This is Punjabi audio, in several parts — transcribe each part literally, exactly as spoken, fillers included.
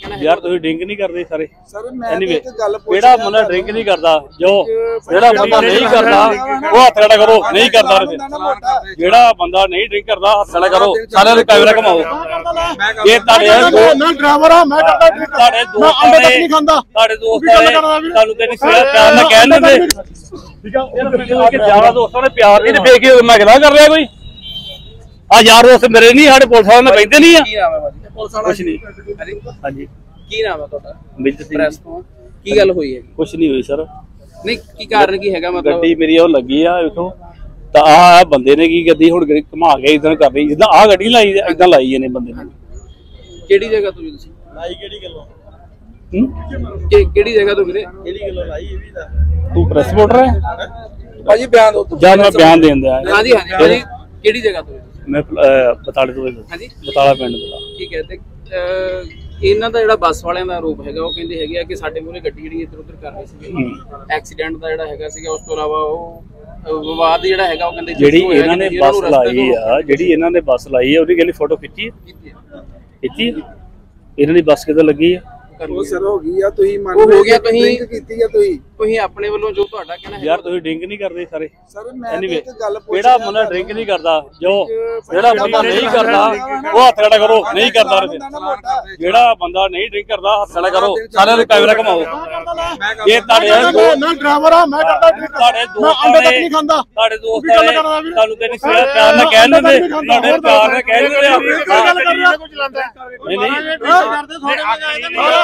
कहना यार तुसीं ड्रिंक नहीं करदे सारे सर मैं एनीवे एक गल जेड़ा बंदा ड्रिंक नहीं करदा जो जेड़ा बंदा नहीं करदा वो हत्थ खड़ा करो नहीं करदा जेड़ा बंदा नहीं ड्रिंक करदा हत्थ खड़ा करो सारे दे कैमरा घुमाओ ये ताड़े मैं ड्राइवर हां मैं करदा ड्रिंक ताड़े दोस्त अंडे तक नहीं खांदा ताड़े दोस्त तानू ते नहीं प्यार ना कह दिंदे ठीक है कि ज्यादा दोस्तां ने प्यार नहीं ते फेक मैं गला कर रहा कोई आ यार दोस्त मेरे नहीं साडे पुलिस वाले बैठे नहीं की नाम है भाजी पुलिस वाला कुछ नहीं हां जी की नाम है ਤੁਹਾਡਾ ਮਿੰਟ ਸਿੰਘ ਪ੍ਰੈਸ ਤੋਂ ਕੀ ਗੱਲ ਹੋਈ ਹੈ ਕੁਛ ਨਹੀਂ ਹੋਈ ਸਰ ਨਹੀਂ ਕੀ ਕਾਰਨ ਕੀ ਹੈਗਾ ਮਤਲਬ ਗੱਡੀ ਮੇਰੀ ਉਹ ਲੱਗੀ ਆ ਵੇਖੋ ਤਾਂ ਆ ਬੰਦੇ ਨੇ ਕੀ ਗੱਡੀ ਹੁਣ ਘੁਮਾ ਕੇ ਇਦਾਂ ਕਰ ਰਹੀ ਜਿੱਦਾਂ ਆ ਗੱਡੀ ਲਾਈ ਇਦਾਂ ਲਾਈ ਇਹਨੇ ਬੰਦੇ ਨੇ ਕਿਹੜੀ ਜਗ੍ਹਾ ਤੋਂ ਤੁਸੀਂ ਲਾਈ ਕਿਹੜੀ ਗੱਲੋਂ ਹੂੰ ਕਿ ਕਿਹੜੀ ਜਗ੍ਹਾ ਤੋਂ ਵੀਰੇ ਕਿਹੜੀ ਗੱਲੋਂ ਲਾਈ ਇਹ ਵੀ ਦਾ ਤੂੰ ਪ੍ਰੈਸ ਰਿਪੋਰਟਰ ਹੈ ਭਾਜੀ ਬਿਆਨ ਦੋ ਜਾਂ ਮੈਂ ਬਿਆਨ ਦੇਣ ਦਿਆ ਹਾਂਜੀ ਹਾਂਜੀ ਭਾਜੀ ਕਿਹੜੀ ਜਗ੍ਹਾ ਤੋਂ ਮੈਂ ਬਤਾਲੇ ਤੋਂ ਹਾਂਜੀ ਬਤਾਲਾ ਪਿੰਡ ਦਾ ਠੀਕ ਹੈ ਤੇ ਇਹਨਾਂ ਦਾ ਜਿਹੜਾ ਬੱਸ ਵਾਲਿਆਂ ਦਾ ਆਰੋਪ ਹੈਗਾ ਉਹ ਕਹਿੰਦੇ ਹੈਗੇ ਆ ਕਿ ਸਾਡੇ ਮੂਹਰੇ ਗੱਡੀ ਜਿਹੜੀ ਇੱਧਰ ਉੱਧਰ ਕਰ ਰਹੀ ਸੀ ਐਕਸੀਡੈਂਟ ਦਾ ਜਿਹੜਾ ਹੈਗਾ ਸੀਗਾ ਉਸ ਤੋਂ ਇਲਾਵਾ ਉਹ ਵਿਵਾਦ ਜਿਹੜਾ ਹੈਗਾ ਉਹ ਕਹਿੰਦੇ ਜਿਹੜੀ ਇਹਨਾਂ ਨੇ ਬੱਸ ਲਾਈ ਆ ਜਿਹੜੀ ਇਹਨਾਂ ਨੇ ਬੱਸ ਲਾਈ ਆ ਉਹਦੀ ਕਹਿੰਦੀ ਫੋਟੋ ਖਿੱਚੀ ਖਿੱਚੀ ਇਹਨਾਂ ਦੀ ਬੱਸ ਕਿੱਦਾਂ ਲੱਗੀ ਆ ਉਹ ਸਰ ਹੋ ਗਈ ਆ ਤੁਸੀਂ ਮੰਨ ਹੋ ਗਿਆ ਤੁਸੀਂ ਡਰਿੰਕ ਕੀਤੀ ਆ ਤੁਸੀਂ ਤੁਸੀਂ ਆਪਣੇ ਵੱਲੋਂ ਜੋ ਤੁਹਾਡਾ ਕਹਿਣਾ ਹੈ ਯਾਰ ਤੁਸੀਂ ਡਰਿੰਕ ਨਹੀਂ ਕਰਦੇ ਸਾਰੇ ਸਰ ਮੈਂ ਐਨੀਵੇ ਇੱਕ ਗੱਲ ਪੁੱਛ ਜਿਹੜਾ ਬੰਦਾ ਡਰਿੰਕ ਨਹੀਂ ਕਰਦਾ ਜੋ ਜਿਹੜਾ ਬੰਦਾ ਨਹੀਂ ਕਰਦਾ ਉਹ ਹੱਥ ਖੜਾ ਕਰੋ ਨਹੀਂ ਕਰਦਾ ਜਿਹੜਾ ਬੰਦਾ ਨਹੀਂ ਡਰਿੰਕ ਕਰਦਾ ਹੱਥ ਖੜਾ ਕਰੋ ਸਾਰਿਆਂ ਦੇ ਕੈਮਰਾ ਘੁਮਾਓ ਇਹ ਤੁਹਾਡੇ मैं ड्राइवर हां मैं करदा ड्रिंक ਤੁਹਾਡੇ ਦੋਸਤ अंडे तक नहीं खांदा ਤੁਹਾਡੇ ਦੋਸਤ ਨੇ ਤੁਹਾਨੂੰ ਤੇ ਨਹੀਂ ਪਿਆਰ ਨਾਲ ਕਹਿ ਦਿੰਦੇ ਤੁਹਾਡੇ ਪਿਆਰ ਨਾਲ ਕਹਿ ਦਿੰਦੇ ਗੱਲ ਕਰ ਰਿਹਾ ਕੋਈ ਚਲਾਉਂਦਾ ਨਹੀਂ ਨਹੀਂ ਕਰਦੇ ਥੋੜੇ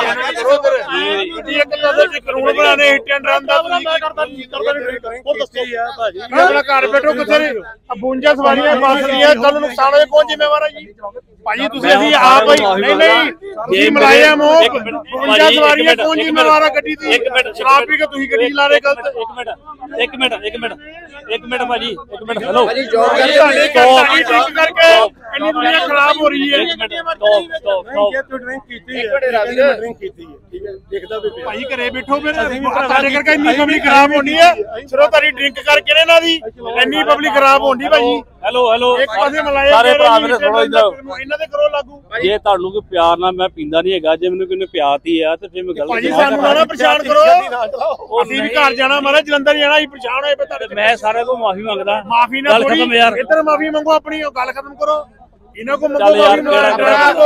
ਗੱਡੀ ਇੱਕ ਲੱਦੇ ਚ ਕਾਨੂੰਨ ਬਣਾਣੇ ਹਿੱਟ ਐਂਡ ਰਨ ਦਾ ਤੁਸੀਂ ਮੈਂ ਕਰਦਾ ਨਹੀਂ ਕਰਦਾ ड्रिंक ਉਹ ਦੱਸੋ ਆ ਭਾਜੀ ਆਪਣਾ ਘਰ ਬੈਠੋ ਕਿੱਥੇ ਨੇ ਬਵੰਜਾ ਸਵਾਰੀਆਂ ਬੱਸ ਦੀਆਂ ਕੱਲ ਨੁਕਸਾਨ ਹੋਏ ਕੌਣ ਜ਼ਿੰਮੇਵਾਰ ਹੈ ਜੀ ਭਾਜੀ ਤੁਸੀਂ ਅਸੀਂ ਆਪ ਹੀ ਨਹੀਂ ਨਹੀਂ ਤੁਸੀਂ ਮਲਾਇਆ ਮੋ ਬਵੰਜਾ ਸਵਾਰੀਆਂ ਕੌਣ ਜ਼ਿੰਮੇਵਾਰ ਹੈ ਗੱਡੀ ਦੀ ਸ਼ਰਾਬ ਪੀ ਕੇ ਤੁਸੀਂ ਗੱਡੀ ਚਲਾ ਰਹੇ ਗਲਤ ਇੱਕ ਮਿੰਟ ਇੱਕ ਮਿੰਟ ਇੱਕ ਮਿੰਟ ਇੱਕ ਮਿੰਟ ਭਾਜੀ ਇੱਕ ਮਿੰਟ ਹੈਲੋ ਭਾਜੀ ਜੋਬ ਤੁਹਾਡੇ ਤੁਹਾਡੀ ਡਰਿੰਕ ਕਰਕੇ ਇੰਨੀ ਦੁਨੀਆ ਖਰਾਬ ਹੋ ਰਹੀ ਹੈ ਇੱਕ ਮਿੰਟ ਸਟਾਪ ਸਟਾਪ ਤੂੰ ਡਰਿੰਕ ਕੀਤੀ ਹੈ ਡਰਿੰਕ ਕੀਤੀ ਹੈ ਠੀਕ ਹੈ ਦੇਖਦਾ ਵੀ ਭਾਈ ਘਰੇ ਬੈਠੋ ਫਿਰ ਸਾਡੇ ਕਰਕੇ ਇੰਨੀ ਪਬਲਿਕ ਖਰਾਬ ਹੋਣੀ ਹੈ ਸਿਰੋਂ ਤਾਰੀ ਡਰਿੰਕ ਕਰਕੇ ਇਹਨਾਂ ਦੀ ਇੰਨੀ ਪਬਲਿਕ ਖਰਾਬ ਹੋਣੀ ਭਾਈ ਹੈਲੋ ਹੈਲੋ ਇੱਕ ਪਾਸੇ ਮਲਾਇਆ ਸਾਰੇ ਭਰਾ ਮੇਰੇ ਸੁਣੋ ਇਧਰ ਇਹਨਾਂ ਦੇ ਕਰੋ ਲਾਗੂ ਜੇ ਤੁਹਾਨੂੰ ਕੋਈ ਪਿਆਰ ਨਾਲ ਮੈਂ ਪੀਂਦਾ ਨਹੀਂ ਹੈਗਾ ਜੇ ਮੈਨੂੰ ਕਿਨੇ ਪਿਆਤੀ ਆ ਤੇ ਫਿਰ ਮੈਂ ਗਲਤ ਭਾਜੀ ਸਾਨੂੰ ਨਾ ਪਰੇਸ਼ਾਨ ਕਰੋ ਅਸੀਂ ਵੀ ਘਰ ਜਾਣਾ ਮਾਰਾ ਜਲੰਧਰ ਜਾਣਾ ਅਸੀਂ ਪਰੇਸ਼ਾਨ ਹੋਏ ਪਏ ਤੁਹਾਡੇ ਮੈਂ ਸਾਰਿਆਂ ਤੋਂ ਮਾਫੀ ਮੰਗਦਾ ਮਾਫੀ ਨਾ ਗੱਲ ਖਤਮ ਯਾਰ ਇੱਧਰ ਮਾਫੀ ਮੰਗੋ ਆਪਣੀ ਗੱਲ ਖਤਮ ਕਰੋ ਇਹਨਾਂ ਕੋ ਮੰਗੋ ਚੱਲ ਯਾਰ ਮਾਫੀ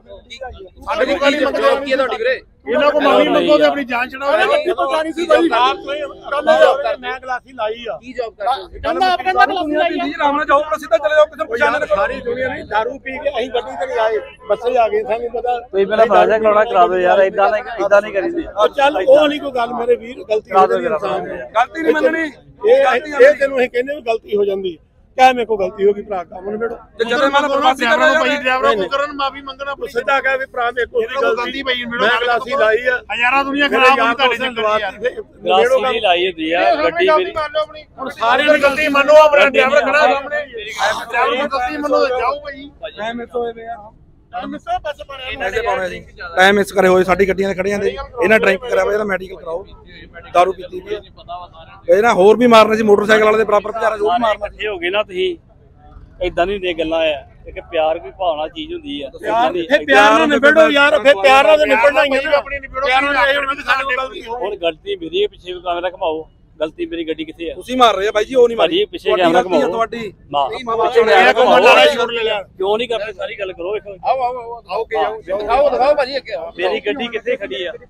ਸਾਡੇ ਕੋਲ ਕਾਲੀ ਜੋਬ ਕੀ ਹੈ ਤੁਹਾਡੀ ਵੀਰੇ ਇਹਨਾਂ ਕੋ ਮਾਫੀ ਮੰਗੋ ਤੇ ਆਪਣੀ ਜਾਨ ਛਡਾਓ ਗੱਡੀ ਪਛਾਣੀ ਸੀ ਭਾਈ ਮੈਂ ਗਲਾਸੀ ਲਾਈ ਆ ਕੀ ਜੌਬ ਕਰਦੇ ਹੋ ਕਹਿੰਦਾ ਕਹਿੰਦਾ ਗਲਾਸੀ ਲਾਈ ਆ ਆਰਾਮ ਨਾਲ ਜਾਓ ਸਿੱਧਾ ਚਲੇ ਜਾਓ ਕਿਸੇ ਪਛਾਣ ਸਾਰੀ ਦੁਨੀਆ ਨਹੀਂ ਦਾਰੂ ਪੀ ਕੇ ਅਸੀਂ ਗੱਡੀ ਤੇ ਆਏ ਬੱਸੇ ਆ ਗਏ ਸਾਨੂੰ ਪਤਾ ਕੋਈ ਪਹਿਲਾਂ ਫਰਾਜ਼ਾ ਕਰਾਉਣਾ ਕਰਾ ਦਿਓ ਯਾਰ ਇਦਾਂ ਨਹੀਂ ਇਦਾਂ ਨਹੀਂ ਕਰੀਦੀ ਚੱਲ ਉਹ ਨਹੀਂ ਕੋਈ ਗੱਲ ਮੇਰੇ ਵੀਰ ਗਲਤੀ ਹੋ ਜਾਂਦੀ ਇਨਸਾਨ ਦੀ ਗਲਤੀ ਨਹੀਂ ਮੰਨਣੀ ਇਹ ਇਹ ਤੈਨੂੰ ਅਸੀਂ ਕਹਿੰਦੇ ਵੀ ਗਲਤੀ ਹੋ ਜਾਂਦੀ ਕਹਿ ਮੇਰੇ ਕੋ ਗਲਤੀ ਹੋ ਗਈ ਭਰਾ ਕੰਮ ਨੂੰ ਬੇੜੋ ਤੇ ਜਦੋਂ ਮੈਂ ਪ੍ਰਵਾਸੀ ਕਰ ਰਿਹਾ ਭਾਈ ਡਰਾਈਵਰਾਂ ਕੋ ਕਰਨ ਮਾਫੀ ਮੰਗਣਾ ਸਿੱਧਾ ਕਹਿ ਵੀ ਭਰਾ ਮੇਰੇ ਕੋ ਗਲਤੀ ਪਈ ਮੈਂ ਗਲਾਸੀ ਲਾਈ ਆ ਹਜ਼ਾਰਾਂ ਦੁਨੀਆ ਖਰਾਬ ਹੋਈ ਤੁਹਾਡੇ ਚੱਕਰ ਯਾਰ ਗਲਾਸੀ ਨਹੀਂ ਲਾਈ ਹੁੰਦੀ ਆ ਗੱਡੀ ਮੇਰੀ ਹੁਣ ਸਾਰਿਆਂ ਦੀ ਗਲਤੀ ਮੰਨੋ ਆਪਣਾ ਡਰਾਈਵਰ ਖੜਾ ਸਾਹਮਣੇ ਡਰਾਈਵਰ ਦੀ ਗਲਤੀ ਮੰਨੋ ਜਾਓ ਭਾਈ ਟਾਈਮ ਮਿਸ ਹੋਏ ਵੇ ਯਾਰ ਟਾਈਮ ਮਿਸ ਬਸ ਪੈਸੇ ਪਾਉਣੇ ਜੀ ਟਾਈਮ ਮਿਸ ਕਰੇ ਹੋਏ ਸਾਡੀ ਗੱਡੀਆਂ ਖੜੀਆਂ ਦੇ ਇਹਨਾਂ ਡਰਿੰਕ ਕਰਿਆ ਵਾ ਇਹਦਾ ਮੈਡੀਕਲ ਕਰਾਓ ਦਾਰੂ ਪੀਤੀ ਵੀ ਇਹ ਨਾ ਹੋਰ ਵੀ ਮਾਰਨੇ ਸੀ ਮੋਟਰਸਾਈਕਲ ਵਾਲੇ ਦੇ ਬਰਾਬਰ ਵਿਚਾਰਾ ਜੋ ਵੀ ਮਾਰਨਾ ਇਕੱਠੇ ਹੋ ਗਏ ਨਾ ਤੁਸੀਂ ਇਦਾਂ ਨਹੀਂ ਹੁੰਦੀਆਂ ਗੱਲਾਂ ਆ ਕਿ ਪਿਆਰ ਕੋਈ ਭਾਵਨਾ ਚੀਜ਼ ਹੁੰਦੀ ਆ ਫੇ ਪਿਆਰ ਨਾਲ ਨਿਬੜੋ ਯਾਰ ਫੇ ਪਿਆਰ ਨਾਲ ਨਿਬੜਨਾ ਹੀ ਹੈ ਆਪਣੀ ਨਿਬੜੋ ਪਿਆਰ ਨਾਲ ਇਹ ਹੁਣ ਸਾਡੇ ਕੋਲ ਗਲਤੀ ਹੋ ਹੁਣ ਗਲਤੀ ਮੇਰੀ ਪਿੱਛੇ ਕੈਮਰਾ ਘਮਾਓ ਗਲਤੀ ਮੇਰੀ ਗੱਡੀ ਕਿੱਥੇ ਆ ਤੁਸੀਂ ਮਾਰ ਰਹੇ ਆ ਬਾਈ ਜੀ ਉਹ ਨਹੀਂ ਮਾਰੀ ਪਿੱਛੇ ਕੈਮਰਾ ਘਮਾਓ ਤੁਹਾਡੀ ਨਾ ਪਿੱਛੇ ਕੈਮਰਾ ਘਮਾਓ ਕਿਉਂ ਨਹੀਂ ਕਰਦੇ ਸਾਰੀ ਗੱਲ ਕਰੋ ਵੇਖੋ ਆਓ ਆਓ ਆਓ ਕੇ ਆਓ ਦਿਖਾਓ ਦਿਖਾਓ ਭਾਜੀ ਅੱਗੇ ਮੇਰੀ ਗੱਡੀ ਕਿੱਥੇ ਖੜੀ ਆ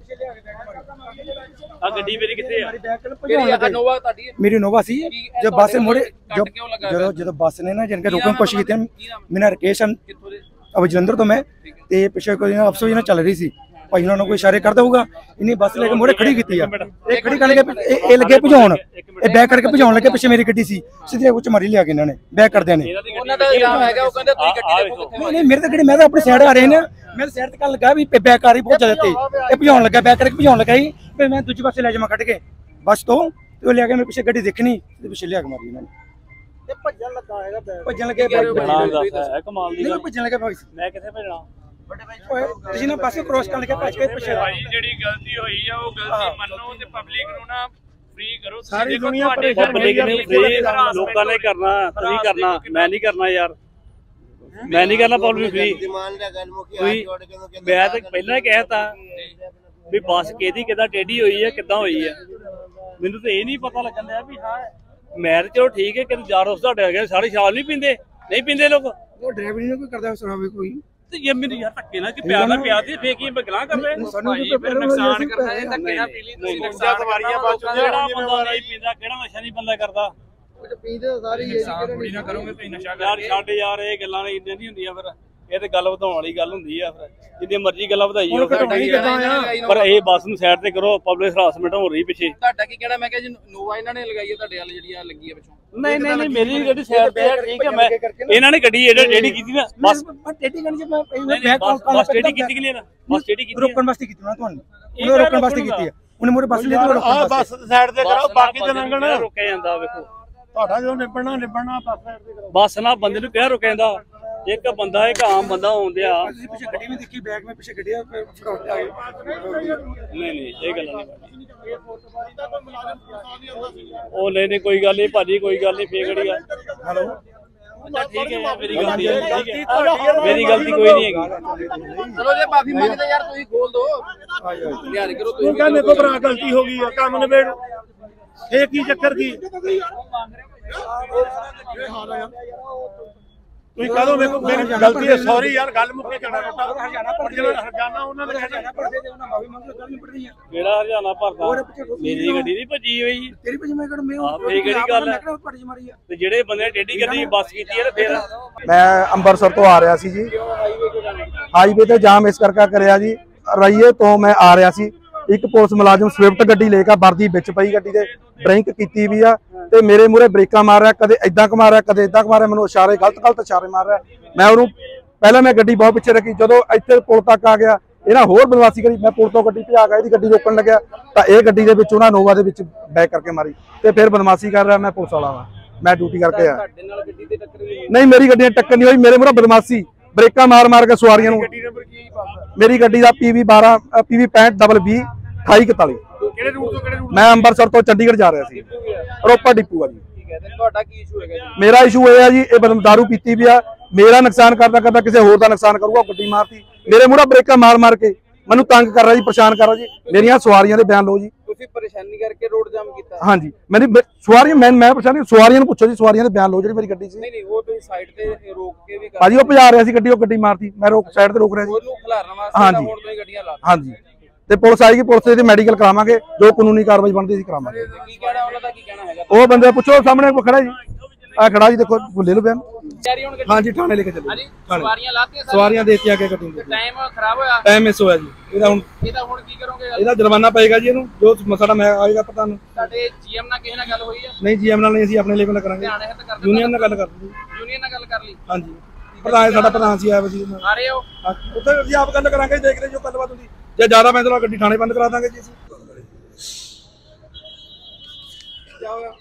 ਆ ਗੱਡੀ ਮੇਰੀ ਕਿੱਥੇ ਆ ਕਿਹੜੀ ਆ ਨੋਵਾ ਤੁਹਾਡੀ मेरी नोवा सी जब बस से मोड़े जब जो जो बस ने ना जिनके रोकने की कोशिश की थी मैंने राकेश अब जलंधर तो मैं ते पीछे कोई अफसोस ना चल रही सी भाई उन्होंने कोई इशारे करता होगा इन्हीं बस लेके मोड़े खड़ी की थी ये खड़ी करने के ये लगे भजाउन ये बैक करके भजाउन लगे पीछे मेरी गड्डी सी सीधे कुछ मारी लिया के इन्होंने बैक कर देने ਉਹਨਾਂ ਦਾ ਇਲਜ਼ਾਮ ਹੈਗਾ ਉਹ ਕਹਿੰਦੇ ਤੁਸੀਂ ਗੱਡੀ ਦੇ नहीं नहीं मेरे तो गड्डी मैं तो अपनी साइड आ रहे हैं मेरे साइड तक लगा भी बैक आ रही बहुत ज्यादा थी ये भजाउन लगा बैक करके भजाउन लगा ही फिर मैं दूसरे पासे ले जावा कट के बस तो तो ले आके मैं पीछे गड्डी देखनी पीछे ले आके मारी इन्होंने ये भजन लगा हैगा भजन लगे ਹੈ ਕਮਾਲ ਦੀ नहीं ਗੱਲ भजन लगे भाई ਮੈਂ ਕਿੱਥੇ ਭੇਜਣਾ ਤੁਸੀਂ ਨਾ ਪਾਸੇ ਕ੍ਰੋਸ ਕਰ ਕੇ ਭੱਜ ਕੇ ਪਿੱਛੇ ਭਾਈ ਜਿਹੜੀ ਗਲਤੀ ਹੋਈ ਆ ਉਹ ਗਲਤੀ ਮੰਨੋ ਤੇ ਪਬਲਿਕ ਨੂੰ ਨਾ ਫ੍ਰੀ ਕਰੋ ਸਾਰੀ ਦੁਨੀਆ ਪਬਲਿਕ ਨੇ ਫ੍ਰੀ ਲੋਕਾਂ ਨੇ ਕਰਨਾ ਤੁਸੀਂ ਕਰਨਾ ਮੈਂ ਨਹੀਂ ਕਰਨਾ ਯਾਰ ਮੈਂ ਨਹੀਂ ਕਰਨਾ ਪਬਲਿਕ ਫ੍ਰੀ ਕੋਈ। ਮੈਂ ਤਾਂ ਪਹਿਲਾਂ ਹੀ ਕਹਿਤਾ ਵੀ ਬੱਸ ਕਿਹਦੀ ਕਿੱਦਾਂ ਟੇਢੀ ਹੋਈ ਹੈ ਕਿੱਦਾਂ ਹੋਈ ਹੈ, ਮੈਨੂੰ ਤਾਂ ਇਹ ਨਹੀਂ ਪਤਾ ਲੱਗਣ ਡਿਆ ਵੀ ਹਾਂ ਮੈਂ ਚਲੋ ਠੀਕ ਹੈ ਕਿ ਯਾਰ ਉਸ ਤੁਹਾਡੇ ਹੈਗੇ ਸਾਰੇ ਸ਼ਰਾਬ ਨਹੀਂ ਪੀਂਦੇ, ਨਹੀਂ ਪੀਂਦੇ ਲੋਕ, ਉਹ ਡਰਾਈਵਰ ਨਹੀਂ ਕੋਈ ਕਰਦਾ ਸ਼ਰਾਬ ਕੋਈ ਤੇ ਇਹ ਮੈਨੂੰ ਯਾਰ ਧੱਕੇ ਨਾਲ ਕਿ ਪਿਆਰ ਨਾਲ ਪਿਆਰ ਦੀ ਫੇਕ ਹੀ ਬਗਲਾ ਕਰ ਰਹੇ ਨੁਕਸਾਨ ਕਰਦਾ ਹੈ ਧੱਕੇ ਨਾਲ ਪੀ ਲਈ ਤੁਸੀਂ ਨੁਕਸਾਨ ਸਵਾਰੀਆਂ ਬਚ ਜਿਹੜਾ ਬੰਦਾ ਨਹੀਂ ਪੀਂਦਾ ਕਿਹੜਾ ਨਸ਼ਾ ਨਹੀਂ ਬੰਦਾ ਕਰਦਾ ਪੀਂਦੇ ਸਾਰੀ ਥੋੜੀ ਨਾ ਕਰੋਗੇ ਤੁਸੀਂ ਨਸ਼ਾ ਯਾਰ ਛੱਡ ਯਾਰ ਇਹ ਗੱਲਾਂ ਨੇ ਇੰਨੀਆਂ ਨਹੀਂ ਹੁੰਦੀਆਂ ਫਿਰ ਇਹ ਤੇ ਗੱਲ ਵਧਾਉਣ ਵਾਲੀ ਗੱਲ ਹੁੰਦੀ ਆ ਫਿਰ ਜਿੰਨੀ ਮਰਜ਼ੀ ਗੱਲਾਂ ਵਧਾਈ ਜਾਓ ਪਰ ਇਹ ਬੱਸ ਨੂੰ ਸਾਈਡ ਤੇ ਕਰੋ ਪਬਲਿਕ ਹਰਾਸਮੈਂਟ ਹੋ ਰਹੀ ਪਿੱਛੇ। ਤੁਹਾਡਾ ਕੀ ਕਹਿਣਾ? ਮੈਂ ਕਿਹਾ ਜੀ ਨੋਵਾ ਇਹਨਾਂ ਨੇ ਲਗਾਈ ਹੈ ਤੁਹਾਡੇ ਵਾਲ ਜਿਹੜੀ ਆ ਲੱਗੀ ਹੈ ਪਿੱਛੋਂ। ਨਹੀਂ ਨਹੀਂ ਨਹੀਂ ਮੇਰੀ ਗੱਡੀ ਸਾਈਡ ਤੇ ਠੀਕ ਹੈ, ਮੈਂ ਇਹਨਾਂ ਨੇ ਗੱਡੀ ਜਿਹੜੀ ਕੀਤੀ ਨਾ ਬਸ ਟੇਢੀ ਗਣ ਚ ਮੈਂ ਬਸ ਟੇਢੀ ਕੀਤੀ ਕਿ ਨਹੀਂ ਨਾ ਬਸ ਟੇਢੀ ਕੀਤੀ ਰੋਕਣ ਵਾਸਤੇ ਕੀਤੀ ਨਾ ਤੁਹਾਨੂੰ ਉਹਨੇ ਰੋਕਣ ਵਾਸਤੇ ਕੀਤੀ ਹੈ ਉਹਨੇ ਮੋਰੇ ਬੱਸ ਲਈ ਆਹ ਬੱਸ ਸਾਈਡ ਤੇ ਕਰੋ ਬਾਕੀ ਤੇ ਲੰਘਣ ਰੁਕਿਆ ਜਾਂਦਾ ਵੇਖੋ ਤੁਹਾਡਾ ਜਦੋਂ ਨਿਬੜਨਾ ਨਿਬੜਨਾ ਬੱਸ ਸਾਈਡ ਤੇ ਕਰੋ। ਬੱਸ ਨਾ ਬੰਦੇ ਨੂੰ ਕਿਹਾ ਰੁਕਿਆਂਦਾ ਇੱਕ ਬੰਦਾ ਇੱਕ ਆਮ ਬੰਦਾ ਹੁੰਦਿਆ ਪਿੱਛੇ ਗੱਡੀ ਵੀ ਦੇਖੀ ਬੈਗ ਵਿੱਚ ਪਿੱਛੇ ਗੱਡੀ ਆ ਫਟਾਫਟ ਆ ਗਏ। ਨਹੀਂ ਨਹੀਂ ਇਹ ਗੱਲਾਂ ਨਹੀਂ ਉਹ ਨਹੀਂ ਨਹੀਂ ਕੋਈ ਗੱਲ ਨਹੀਂ ਭਾਜੀ ਕੋਈ ਗੱਲ ਨਹੀਂ ਫੇਰ ਕਿਹੜੀ ਗੱਲ। ਹੈਲੋ ਅੱਛਾ ਠੀਕ ਹੈ ਮੇਰੀ ਗਲਤੀ ਹੈ ਠੀਕ ਹੈ ਮੇਰੀ ਗਲਤੀ ਕੋਈ ਨਹੀਂ ਹੈਗੀ। ਚਲੋ ਜੇ ਮਾਫੀ ਮੰਗਦੇ ਯਾਰ ਤੁਸੀਂ ਖੋਲ ਦੋ ਯਾਰ ਕਰੋ ਤੁਸੀਂ। ਤੂੰ ਕਹਿੰਦੇ ਕੋ ਭਰਾ ਗਲਤੀ ਹੋ ਗਈ ਆ ਕੰਮ ਨਿਬੇੜ ਇਹ ਕੀ ਚੱਕਰ ਕੀ ਤੁਸੀਂ ਕਹਦੋ ਵੇਖੋ ਮੇਰੀ ਗਲਤੀ ਹੈ ਸੌਰੀ ਯਾਰ ਗੱਲ ਮੁੱਕੇ ਜਾਣਾ ਪਰ ਜਿਹੜਾ ਹਰਜਾਨਾ ਉਹਨਾਂ ਨੇ ਹਰਜਾਨਾ ਭਰਦੇ ਤੇ ਉਹਨਾਂ ਮਾਫੀ ਮੰਗਦੇ ਗੱਲ ਨਹੀਂ ਪੜਦੀ ਹੈ ਕਿਹੜਾ ਹਰਜਾਨਾ ਭਰਦਾ ਮੇਰੀ ਗੱਡੀ ਨਹੀਂ ਭੱਜੀ ਹੋਈ ਤੇਰੀ ਭਜੀ ਮੈਂ ਕਿਹੜਾ ਮੈਂ ਆਹ ਫੇਰ ਕਿਹੜੀ ਗੱਲ ਹੈ ਭੱਜੀ ਮਾਰੀ ਆ ਤੇ ਜਿਹੜੇ ਬੰਦੇ ਟੇਢੀ ਗੱਡੀ ਬੱਸ ਕੀਤੀ ਹੈ ਤੇ ਫੇਰ ਮੈਂ ਅੰਮ੍ਰਿਤਸਰ ਤੋਂ ਆ ਰਿਹਾ ਸੀ ਜੀ, ਹਾਈਵੇ ਤੇ ਜਾਮ ਇਸ ਕਰਕੇ ਕਰਿਆ ਜੀ, ਰਈਏ ਤੋਂ ਮੈਂ ਆ ਰਿਹਾ ਸੀ, ਇੱਕ ਪੁਲਿਸ ਮੁਲਾਜ਼ਮ ਸਵਿਫਟ ਗੱਡੀ ਲੈ ਕੇ ਵਰਦੀ ਵਿੱਚ ਪਈ ਗੱਡੀ ਦੇ ਡਰਿੰਕ ਕੀਤੀ ਵੀ ਆ ਤੇ ਮੇਰੇ ਮੂਹਰੇ ਬ੍ਰੇਕਾਂ ਮਾਰ ਰਿਹਾ, ਕਦੇ ਇਦਾਂ ਘੁਮਾ ਰਿਹਾ ਕਦੇ ਇਦਾਂ ਘੁਮਾ ਰਿਹਾ, ਮੈਨੂੰ ਇਸ਼ਾਰੇ ਗਲਤ ਗਲਤ ਇਸ਼ਾਰੇ ਮਾਰ ਰਿਹਾ। ਮੈਂ ਉਹਨੂੰ ਪਹਿਲਾਂ ਮੈਂ ਗੱਡੀ ਬਹੁਤ ਪਿੱਛੇ ਰੱਖੀ, ਜਦੋਂ ਇੱਥੇ ਪੁਲ ਤੱਕ ਆ ਗਿਆ ਇਹਨਾਂ ਹੋਰ ਬਦਮਾਸ਼ੀ ਕਰੀ, ਮੈਂ ਪੁਲ ਤੋਂ ਗੱਡੀ ਭਜਾ ਕੇ ਇਹਦੀ ਗੱਡੀ ਰੋਕਣ ਲੱਗਿਆ ਤਾਂ ਇਹ ਗੱਡੀ ਦੇ ਵਿੱਚ ਉਹਨਾਂ ਨੋਵਾ ਦੇ ਵਿੱਚ ਬੈਕ ਕਰਕੇ ਮਾਰੀ ਤੇ ਫਿਰ ਬਦਮਾਸ਼ੀ ਕਰ ਰਿਹਾ। ਮੈਂ ਪੁਲਿਸ ਵਾਲਾ ਵਾਂ, ਮੈਂ ਡਿਊਟੀ ਕਰਕੇ ਆ। ਤੁਹਾਡੇ ਨਾਲ ਗੱਡੀ ਤੇ ਟੱਕਰ ਹੋਈ? ਨਹੀਂ ਮੇਰੀ ਗੱਡੀ ਨਾਲ ਟੱਕਰ ਨਹੀਂ ਹੋਈ, ਮੇਰੇ ਮੂਹਰੇ ਬਦਮਾਸ਼ੀ ਬ੍ਰੇਕਾਂ ਮਾਰ ਮਾਰ ਕੇ ਸਵਾਰੀਆਂ ਨੂੰ। ਮੇਰੀ ਗੱਡੀ ਦਾ ਪੀਵੀ ਬਾਰਾਂ ਪੀਵੀ ਪੈਂਹਠ ਡਬਲ ਵੀਹ ਅਠਾਈ ਇਕਤਾਲੀ। ਕਿਹੜੇ ਰੂਟ ਤੋਂ ਕਿਹੜੇ ਰੂਟ ਮੈਂ ਅੰਮ੍ਰਿਤਸਰ ਤੋਂ ਚੰਡੀਗੜ੍ਹ ਜਾ ਰਿਹਾ ਸੀ, ਰੋਪੜ ਡਿਪੂ ਆ ਜੀ। ਠੀਕ ਹੈ ਤੇ ਤੁਹਾਡਾ ਕੀ ਇਸ਼ੂ ਹੈਗਾ ਜੀ? ਮੇਰਾ ਇਸ਼ੂ ਇਹ ਆ ਜੀ, ਇਹ ਬੰਦਾ ਦਾਰੂ ਪੀਤੀ ਵੀ ਆ, ਮੇਰਾ ਨੁਕਸਾਨ ਕਰਦਾ ਕਰਦਾ ਕਿਸੇ ਹੋਰ ਦਾ ਨੁਕਸਾਨ ਕਰੂਗਾ। ਗੱਡੀ ਮਾਰਤੀ ਮੇਰੇ ਮੂਹਰੇ ਬ੍ਰੇਕਾਂ ਮਾਰ ਮਾਰ ਕੇ ਮੈਨੂੰ ਤੰਗ ਕਰ ਰਿਹਾ ਜੀ, ਪਰੇਸ਼ਾਨ ਕਰ ਰਿਹਾ ਜੀ। ਮੇਰੀਆਂ ਸਵਾਰੀਆਂ ਦੇ ਬਿਆਨ ਲਓ ਜੀ। ਤੁਸੀਂ ਪਰੇਸ਼ਾਨੀ ਕਰਕੇ ਰੋਡ ਜਾਮ ਕੀਤਾ? ਹਾਂਜੀ ਮੇਰੀ ਸਵਾਰੀਆਂ ਮੈਂ ਮੈਂ ਪਰੇਸ਼ਾਨੀ ਸਵਾਰੀਆਂ ਨੂੰ ਪੁੱਛੋ ਜੀ, ਸਵਾਰੀਆਂ ਦੇ ਬਿਆਨ ਲਓ ਜਿਹੜੀ ਮੇਰੀ ਗੱਡੀ ਸੀ। ਨਹੀਂ ਨਹੀਂ ਉਹ ਤੁਸੀਂ ਸਾਈਡ ਤੇ ਰੋਕ ਕੇ ਵੀ ਕਰ ਭਾਜੀ ਉਹ ਭਜਾ ਰਿਹਾ ਸੀ ਗੱਡੀ, ਉਹ ਗੱਡੀ ਮਾਰਤੀ, ਮੈਂ ਰੋਕ ਸਾਈਡ ਤੇ ਰੋਕ ਰਿਹਾ ਸੀ। ਉਹਨੂੰ ਖਿਲਾਰਨ ਵਾਸਤੇ ਹਾਂਜੀ। ਹੁਣ ਤੁਸੀਂ ਗੱਡੀਆਂ ਲਾ ਹਾਂਜੀ ਤੇ ਪੁਲਿਸ ਆਏਗੀ, ਪੁਲਿਸ ਦੇ ਮੈਡੀਕਲ ਕਰਾਵਾਂਗੇ, ਜੋ ਕਾਨੂੰਨੀ ਕਾਰਵਾਈ ਬਣਦੀ ਸੀ ਕਰਾਵਾਂਗੇ। ਕੀ ਕਹਿਣਾ ਉਹਨਾਂ ਦਾ, ਕੀ ਕਹਿਣਾ ਹੈਗਾ? ਉਹ ਬੰਦੇ ਪੁੱਛੋ, ਸਾਹਮਣੇ ਕੋ ਖੜਾ ਜੀ, ਆ ਖੜਾ ਜੀ, ਦੇਖੋ ਲੈ ਲਓ ਬਿਆਨ। ਤਿਆਰੀ ਹੁਣ ਗੱਡੀ? ਹਾਂਜੀ ਥਾਣੇ ਲੈ ਕੇ ਚੱਲੋ। ਹਾਂਜੀ ਸਵਾਰੀਆਂ ਲਾਤੀਆਂ ਸਾਰੀਆਂ? ਸਵਾਰੀਆਂ ਦੇਤੀਆਂ ਕਿ ਗੱਡੀ ਨੂੰ ਟਾਈਮ ਖਰਾਬ ਹੋਇਆ? ਟਾਈਮ ਮਿਸ ਹੋਇਆ ਜੀ, ਇਹਦਾ ਹੁਣ ਇਹਦਾ ਹੁਣ ਕੀ ਕਰੋਗੇ? ਇਹਦਾ ਜੁਰਮਾਨਾ ਪਏਗਾ ਜੀ ਇਹਨੂੰ, ਜੋ ਮਸਲਾ ਮੈਂ ਆਏਗਾ ਪਤਾ ਨੂੰ। ਤੁਹਾਡੇ ਜੀਐਮ ਨਾਲ ਕਿਸੇ ਨਾਲ ਗੱਲ ਹੋਈ ਹੈ? ਨਹੀਂ ਜੀਐਮ ਨਾਲ ਨਹੀਂ, ਅਸੀਂ ਆਪਣੇ ਲੈਵਲ ਨਾਲ ਕਰਾਂਗੇ, ਧਿਆਨ ਹੈ ਤਾਂ ਕਰ ਦਿਓ। ਯੂਨੀਅਨ ਨਾਲ ਗੱਲ ਕਰਦੇ ਜੀ। ਯੂਨੀਅਨ ਨਾਲ ਗੱਲ ਕਰ ਲਈ? ਹਾਂਜੀ ਪ੍ਰਧਾਨ ਸਾਡਾ ਪ੍ਰਧਾਨ ਸੀ ਆਇਆ ਵਜੀ ਆ ਰਹੇ ਹੋ? ਉੱਥੇ ਅਸੀਂ ਆਪ ਗੱਲ ਕਰਾਂਗੇ, ਦੇਖਦੇ ਜੋ ਗੱਲਬਾਤ ਹੁੰਦੀ। ਜੇ ਜ਼ਿਆਦਾ ਪੈਂਦਾ ਗੱਡੀ ਥਾਣੇ ਬੰਦ ਕਰਾ ਦਾਂਗੇ ਜੀ ਅਸੀਂ। क्या होगा?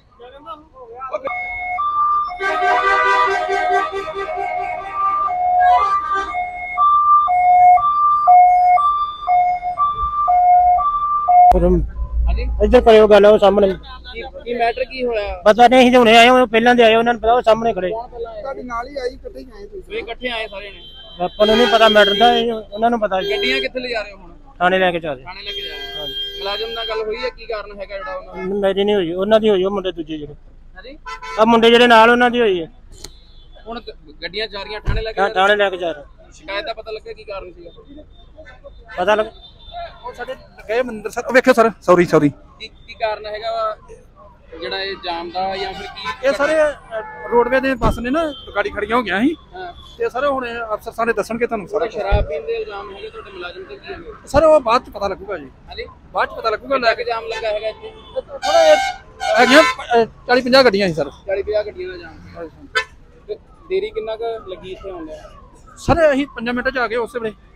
ਇੱਧਰ ਕਰਿਓ ਗੱਲ ਉਹ ਸਾਹਮਣੇ ਕੀ ਕੀ ਮੈਟਰ ਕੀ ਹੋਇਆ? ਪਤਾ ਨਹੀਂ ਅਸੀਂ ਹੁਣੇ ਆਏ ਉਹ ਪਹਿਲਾਂ ਦੇ ਆਏ ਉਹਨਾਂ ਨੂੰ ਪਤਾ ਉਹ ਸਾਹਮਣੇ ਖੜੇ ਤੁਹਾਡੇ ਨਾਲ ਹੀ ਆਈ ਇਕੱਠੇ ਹੀ ਆਏ ਤੁਸੀਂ? ਤੁਸੀਂ ਇਕੱਠੇ ਆਏ ਸਾਰੇ ਨੇ? ਆਪਾਂ ਨੂੰ ਨਹੀਂ ਪਤਾ ਮੈਟਰ ਦਾ ਇਹ ਉਹਨਾਂ ਨੂੰ ਪਤਾ ਗੱਡੀਆਂ ਕਿੱਥੇ ਲੈ ਜਾ ਰਹੇ ਹੋ ਹੁਣ? ਥਾਣੇ ਲੈ ਕੇ ਚੱਲਦੇ ਥਾਣੇ ਲੈ ਕੇ ਜਾ ਰਹੇ ਹੋ? ਮੁਲਾਜ਼ਮ ਨਾਲ ਗੱਲ ਹੋਈ ਹੈ, ਕੀ ਕਾਰਨ ਹੈਗਾ ਜਿਹੜਾ ਉਹਨਾਂ ਦਾ? ਮੇਰੀ ਨਹੀਂ ਹੋਈ, ਉਹਨਾਂ ਦੀ ਹੋਈ ਉਹ ਮੁੰਡੇ ਦੂਜੇ ਜਿਹੜੇ ਹਾਂਜੀ ਆ ਮੁੰਡੇ ਜਿਹੜੇ ਨਾਲ ਉਹਨਾਂ ਦੀ ਹੋਈ ਹੈ। ਹੁਣ ਗੱਡੀਆਂ ਜਾ ਰਹੀਆਂ ਥਾਣੇ ਲੈ ਕੇ ਜਾ ਰਹੇ ਹੋ? ਥਾਣੇ ਲੈ ਕੇ ਜਾ ਰਹੇ ਸ਼ਿਕਾਇਤ ਦਾ ਪਤਾ ਲੱਗਾ ਕੀ ਕਾਰਨ ਸੀਗਾ? ਪਤਾ ਲੱਗ ਉਹ ਸਾਡੇ ਗਏ ਮਨਿੰਦਰ ਸਰ, ਵੇਖਿਓ ਸਰ, ਸੌਰੀ ਸੌਰੀ ਕੀ ਕੀ ਕਾਰਨ ਹੈਗਾ ਵਾ ਜਿਹੜਾ ਇਹ ਜਾਮ ਦਾ, ਜਾਂ ਫਿਰ ਕੀ? ਇਹ ਸਾਰੇ ਰੋਡਵੇ ਦੇ ਬੱਸ ਨੇ ਨਾ ਗਾੜੀ ਖੜੀਆਂ ਹੋ ਗਿਆ ਸੀ ਹਾਂ ਤੇ ਸਰ ਹੁਣ ਅਫਸਰ ਸਾਰੇ ਦੱਸਣਗੇ ਤੁਹਾਨੂੰ ਸਾਰਾ। ਸ਼ਰਾਬ ਪੀਣ ਦੇ ਇਲਜ਼ਾਮ ਹੈਗੇ ਤੁਹਾਡੇ ਮੁਲਾਜ਼ਮ ਤੇ, ਕੀ ਹੈਗੇ? ਸਰ ਉਹ ਬਾਅਦ ਚ ਪਤਾ ਲੱਗੂਗਾ ਜੀ, ਹਾਂਜੀ ਬਾਅਦ ਚ ਪਤਾ ਲੱਗੂਗਾ। ਲੈ ਕੇ ਜਾਮ ਲੱਗਾ ਹੈਗਾ ਇੱਥੇ? ਥੋੜਾ ਹੈਗੀਆਂ ਚਾਲੀ ਪੰਜਾਹ ਗੱਡੀਆਂ ਸੀ ਸਰ। ਚਾਲੀ ਪੰਜਾਹ ਗੱਡੀਆਂ ਦਾ ਜਾਮ। ਤੇ ਦੇਰੀ ਕਿੰਨਾ ਕੁ ਲੱਗੀ ਇੱਥੇ ਆਉਂਦਾ? ਸਰ ਅਸੀਂ ਪੰਜ ਮਿੰਟ ਚ ਆ ਗਏ ਉਸੇ ਵੇਲੇ।